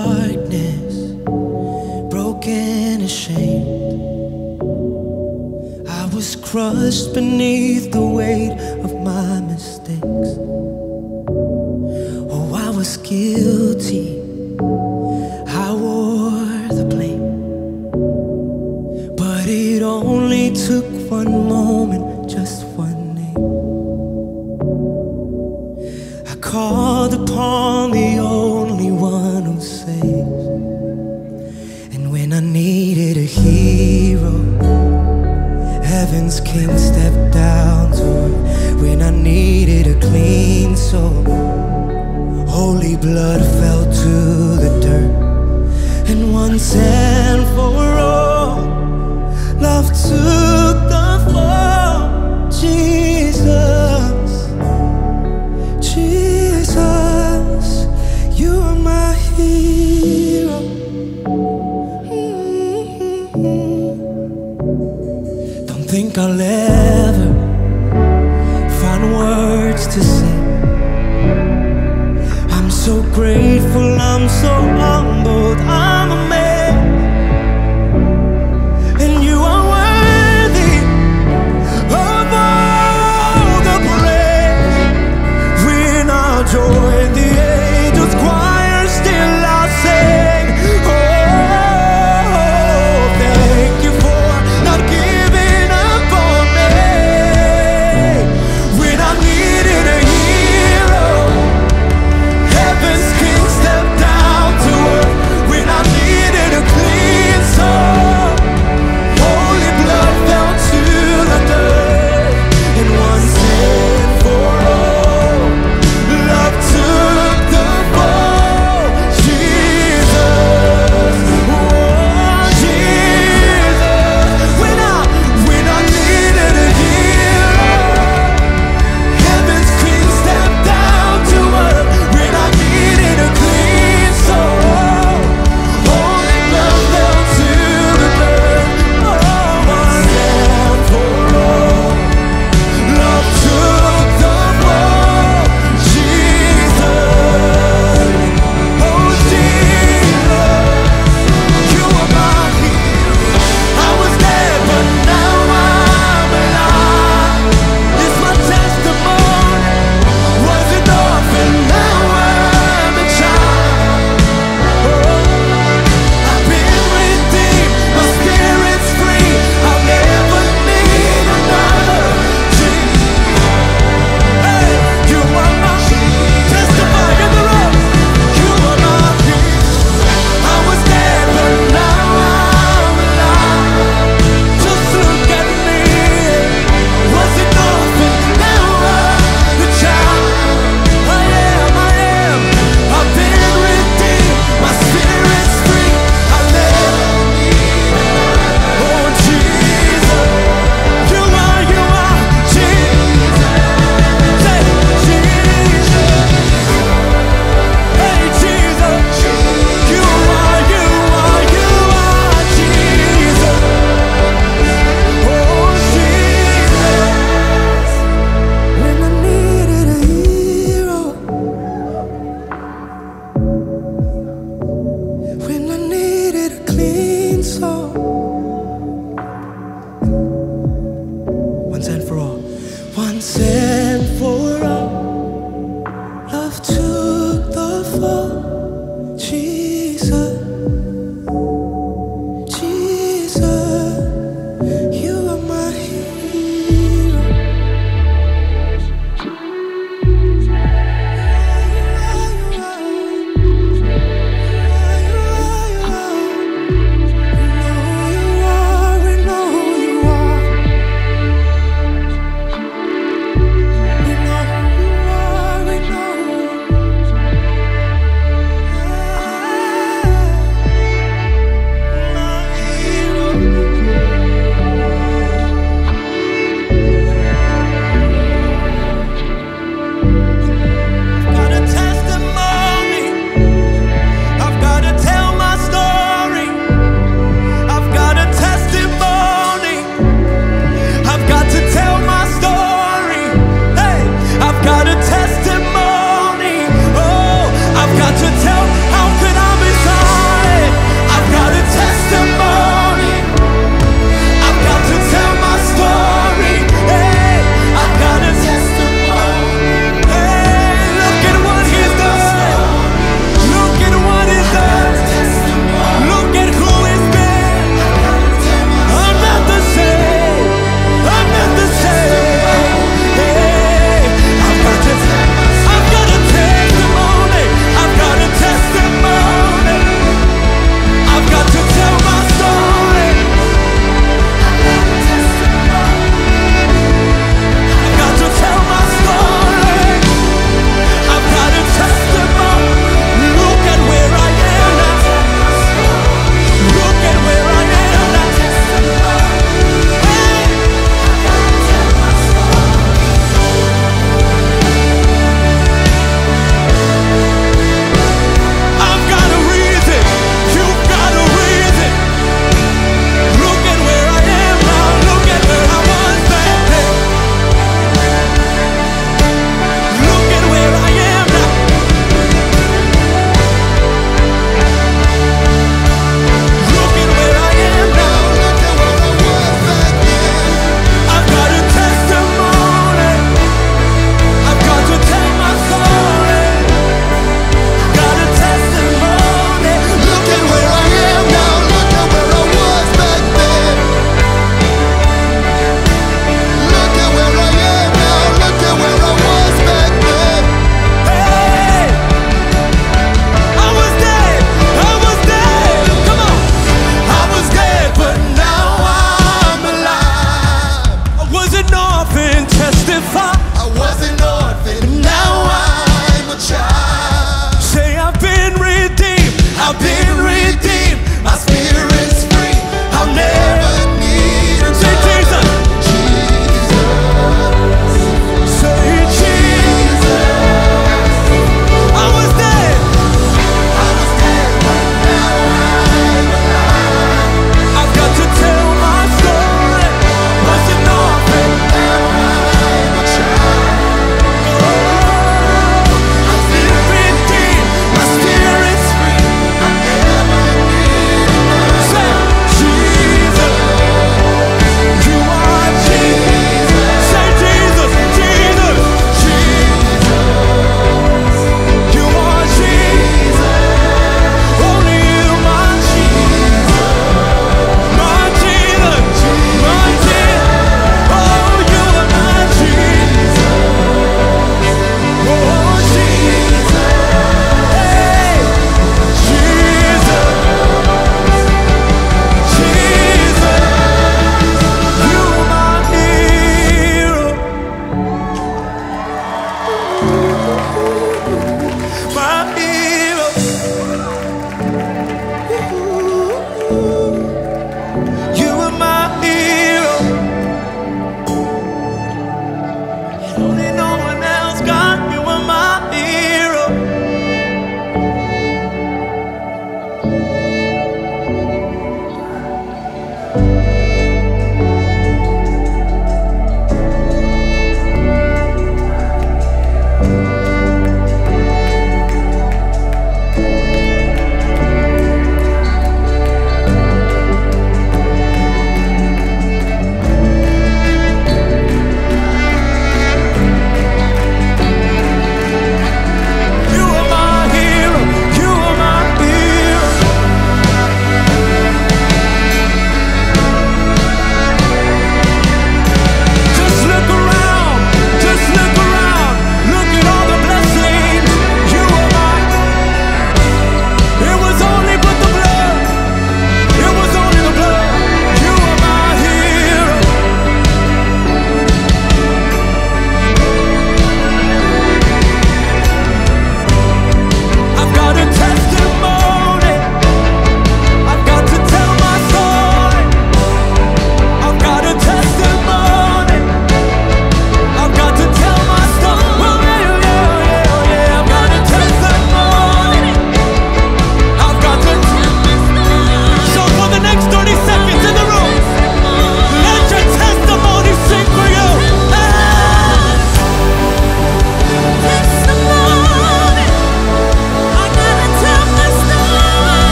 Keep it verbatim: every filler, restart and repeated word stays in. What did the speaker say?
darkness, broken and shamed. I was crushed beneath the weight of my mistakes. Oh, I was guilty, I wore the blame. But it only took one moment, just one name. I called upon the only one who saves. And when I needed a hero, Heaven's King stepped down to earth. When I needed a clean soul, holy blood fell to the dirt. And once and for all, love took the fall. Jesus, Jesus, you are my hero. Mm-hmm. Don't think I'll ever find words to say. I'm so grateful, I'm so humbled, I'm a man. And you are worthy of all the praise. When I join the angels' choir, still I'll sing. Oh, thank you for not giving up on me. When I needed a hero, Heaven's King stepped down to earth. When I needed a clean soul, holy blood fell to the dirt. And once and for all, love took the fall. Jesus, oh Jesus. When I, when I needed a hero, Heaven's King stepped down to earth. When I needed a clean soul, holy blood fell to the dirt. Oh, once and for all, love took the fall. Jesus, oh Jesus, you are my hero. I was dead, but now I'm alive. It's my testimony. Was an orphan, now I'm a child. Oh, I've been redeemed, my spirit's free. I'll never need another. Hey, you are my testify in the road. You are my hero. I was dead, but now I'm alive. Just look at me. Was an orphan, now I'm a child. I am, I am. I've been redeemed, my spirit's free. I'll never need another. Oh Jesus, you are, you are Jesus. Say Jesus. Hey Jesus, you are, you are, you are Jesus. Oh Jesus. When I needed a hero, when I needed a clean soul, once and for all, once and for all, love took the fall. Jesus.